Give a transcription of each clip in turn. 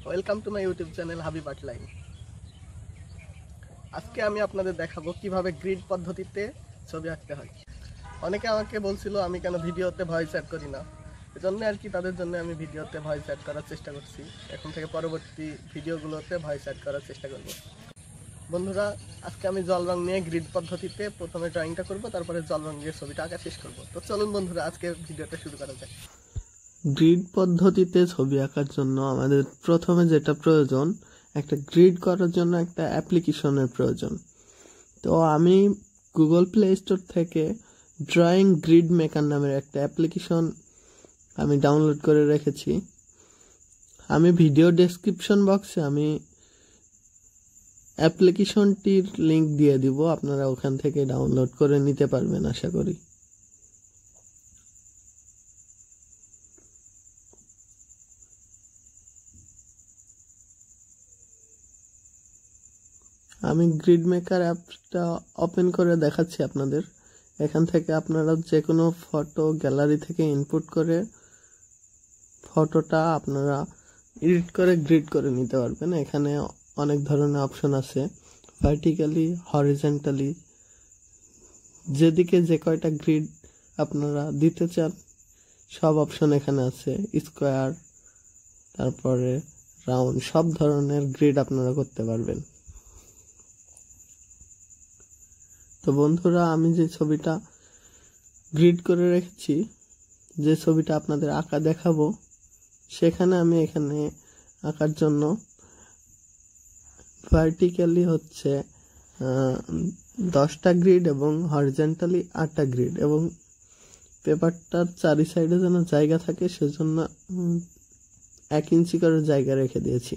Welcome to my YouTube channel Habib art line. আজকে আমি আপনাদের দেখাবো কিভাবে গ্রিড পদ্ধতিতে ছবি আঁকতে হয়। অনেকে আমাকে বলছিল আমি কেন ভিডিওতে ভয়েস অ্যাড করি না, এজন্য আর কি তাদের জন্য আমি ভিডিওতে ভয়েস অ্যাড করার চেষ্টা করছি। এখন থেকে পরবর্তী ভিডিওগুলোতে ভয়েস অ্যাড করার চেষ্টা করব। বন্ধুরা, আজকে আমি জল রং নিয়ে গ্রিড পদ্ধতিতে প্রথমে ড্রয়িংটা করব, তারপরে জল রং দিয়ে ছবিটা আঁকা শেষ করব। তো চলুন বন্ধুরা, আজকে ভিডিওটা শুরু করা যাক। গ্রিড পদ্ধতিতে ছবি আঁকার জন্য আমাদের প্রথমে যেটা প্রয়োজন, একটা গ্রিড করার জন্য একটা অ্যাপ্লিকেশনের প্রয়োজন। তো আমি গুগল প্লে স্টোর থেকে ড্রয়িং গ্রিড মেকার নামের একটা অ্যাপ্লিকেশন আমি ডাউনলোড করে রেখেছি। আমি ভিডিও ডেসক্রিপশন বক্সে আমি অ্যাপ্লিকেশনটির লিংক দিয়ে দিব, আপনারা ওখান থেকে ডাউনলোড করে নিতে পারবেন আশা করি। আমি গ্রিড মেকার অ্যাপটা ওপেন করে দেখাচ্ছি আপনাদের। এখান থেকে আপনারা যে কোনো ফটো গ্যালারি থেকে ইনপুট করে ফটোটা আপনারা এডিট করে গ্রিড করে নিতে পারবেন। এখানে অনেক ধরনের অপশন আছে, ভার্টিক্যালি, হরিজন্টালি, যেদিকে যে কয়টা গ্রিড আপনারা দিতে চান সব অপশন এখানে আছে। স্কোয়ার, তারপরে রাউন্ড, সব ধরনের গ্রিড আপনারা করতে পারবেন। তো বন্ধুরা, আমি যে ছবিটা গ্রিড করে রেখেছি, যে ছবিটা আপনাদের আঁকা দেখাবো, সেখানে আমি এখানে আঁকার জন্য ভার্টিক্যালি হচ্ছে 10টা গ্রিড এবং হরিজন্টালি 8টা গ্রিড, এবং পেপারটার চারি সাইডে যেন জায়গা থাকে সেজন্য 1 ইঞ্চি করে জায়গা রেখে দিয়েছি।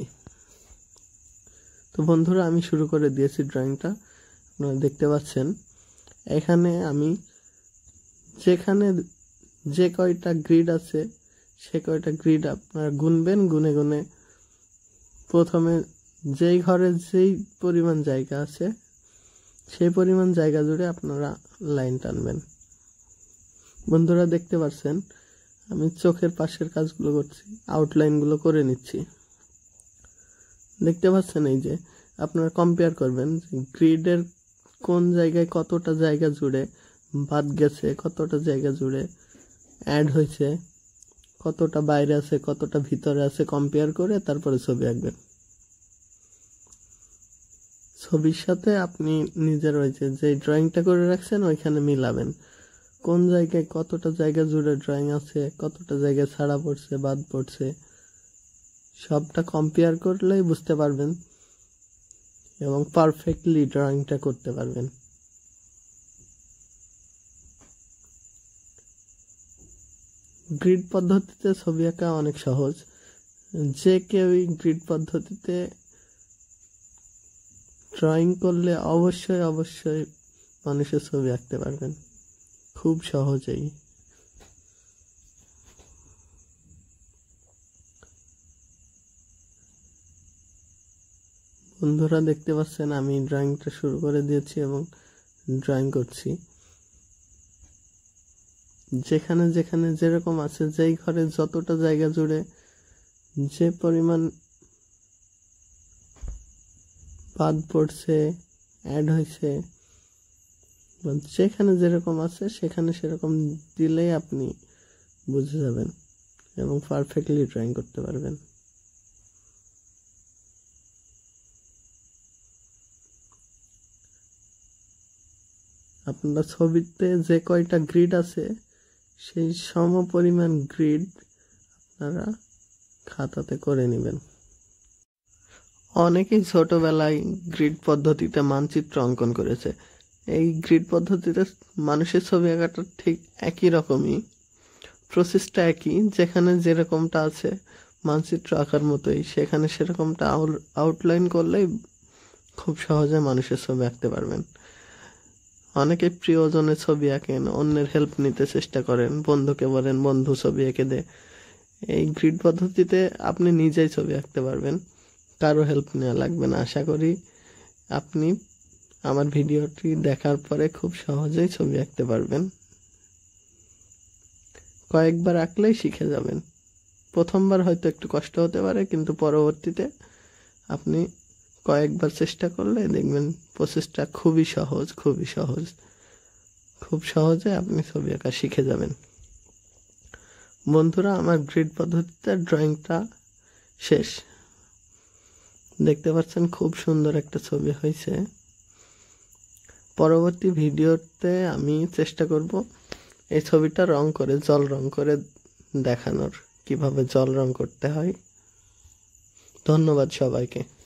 তো বন্ধুরা, আমি শুরু করে দিয়েছি ড্রয়িংটা। আপনারা দেখতে পাচ্ছেন এখানে আমি যেখানে যে কয়টা গ্রিড আছে সে কয়টা গ্রিড আপনারা গুনবেন। গুনে গুনে প্রথমে যেই ঘরে যেই পরিমাণ জায়গা আছে সেই পরিমাণ জায়গা জুড়ে আপনারা লাইন টানবেন। বন্ধুরা দেখতে পাচ্ছেন আমি চোখের পাশের কাজগুলো করছি, আউটলাইনগুলো করে নিচ্ছি। দেখতে পাচ্ছেন এই যে আপনারা কম্পেয়ার করবেন গ্রিডের কোন জায়গায় কতটা জায়গা জুড়ে বাদ গেছে, কতটা জায়গা জুড়ে অ্যাড হয়েছে, কতটা বাইরে আছে, কতটা ভিতরে আছে, কম্পেয়ার করে তারপরে ছবি আঁকবেন। ছবির সাথে আপনি নিজের যে ড্রয়িংটা করে রাখছেন ওইখানে মিলাবেন, কোন জায়গায় কতটা জায়গা জুড়ে ড্রয়িং আছে, কতটা জায়গায় ছাড়া পড়ছে, বাদ পড়ছে, সবটা কম্পেয়ার করলেই বুঝতে পারবেন এবং পারফেক্টলি ড্রয়িংটা করতে পারবেন। গ্রিড পদ্ধতিতে ছবি আঁকা অনেক সহজ, যে কেউই গ্রিড পদ্ধতিতে ড্রয়িং করলে অবশ্যই মানুষের ছবি আঁকতে পারবেন খুব সহজেই। বন্ধুরা দেখতে পাচ্ছেন আমি ড্রয়িংটা শুরু করে দিয়েছি এবং ড্রয়িং করছি। যেখানে যেখানে যেরকম আছে, যেই ঘরে যতটা জায়গা জুড়ে যে পরিমাণ বাদ পড়ছে, অ্যাড হয়েছে, যেখানে যেরকম আছে সেখানে সেরকম দিলেই আপনি বুঝে যাবেন এবং পারফেক্টলি ড্রয়িং করতে পারবেন। আপনারা ছবিতে যে কয়টা গ্রিড আছে সেই সম পরিমাণ গ্রিড আপনারা খাতাতে করে নেবেন। অনেকেই ছোটবেলায় গ্রিড পদ্ধতিতে মানচিত্র অঙ্কন করেছে। এই গ্রিড পদ্ধতিতে মানুষের ছবি আঁকাটা ঠিক একই রকমই, প্রসেসটা একই। যেখানে যেরকমটা আছে মানচিত্র আঁকার মতোই, সেখানে সেরকমটা আউটলাইন করলেই খুব সহজে মানুষের ছবি আঁকতে পারবেন। অনেকে প্রিয়জনের ছবি আঁকেন, অন্যের হেল্প নিতে চেষ্টা করেন, বন্ধুকে বলেন বন্ধু ছবি এঁকে দে। এই গ্রিড পদ্ধতিতে আপনি নিজেই ছবি আঁকতে পারবেন, কারো হেল্প নেওয়া লাগবে না। আশা করি আপনি আমার ভিডিওটি দেখার পরে খুব সহজেই ছবি আঁকতে পারবেন, কয়েকবার আঁকলেই শিখে যাবেন। প্রথমবার হয়তো একটু কষ্ট হতে পারে, কিন্তু পরবর্তীতে আপনি কয়েকবার চেষ্টা করলে দেখবেন প্রসেসটা খুবই সহজ, খুব সহজে আপনি ছবি আঁকা শিখে যাবেন। বন্ধুরা, আমার গ্রিড পদ্ধতিতে ড্রয়িংটা শেষ। দেখতে পাচ্ছেন খুব সুন্দর একটা ছবি হয়েছে। পরবর্তী ভিডিওতে আমি চেষ্টা করব এই ছবিটা জল রং করে দেখানোর, কিভাবে জল রং করতে হয়। ধন্যবাদ সবাইকে।